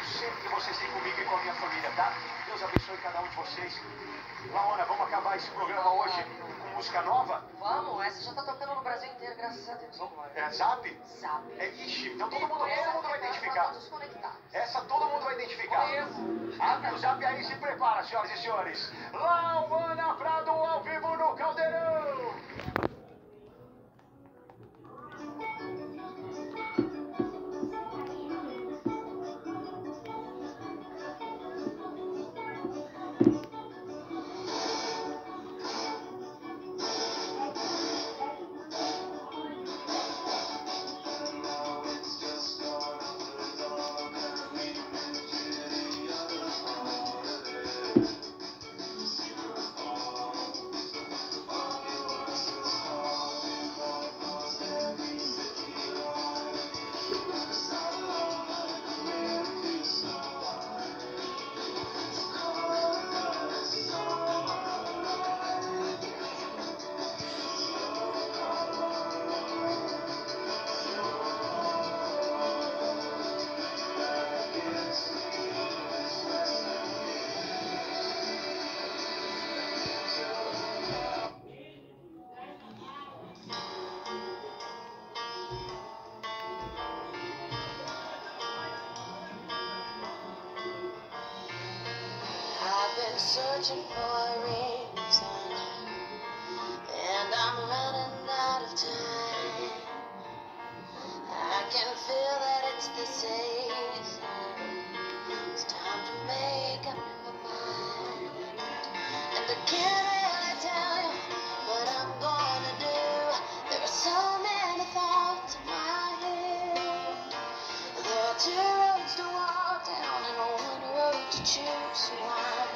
sempre que vocês têm comigo e com a minha família, tá? Deus abençoe cada um de vocês. Laona, vamos acabar esse programa hoje com música nova? Vamos, essa já tá tocando no Brasil inteiro, graças a Deus. É Zap? Zap. É ixi, então todo mundo vai identificar. Todos conectados. Essa todo mundo vai identificar. Abre o Zap aí e se prepara, senhoras e senhores. Laona Prado ao vivo no Caldeirão. Searching for a reason, and I'm running out of time. I can feel that it's the season. It's time to make up my mind, and I can't really tell you what I'm gonna do. There are so many thoughts in my head. There are two roads to walk down and one road to choose. So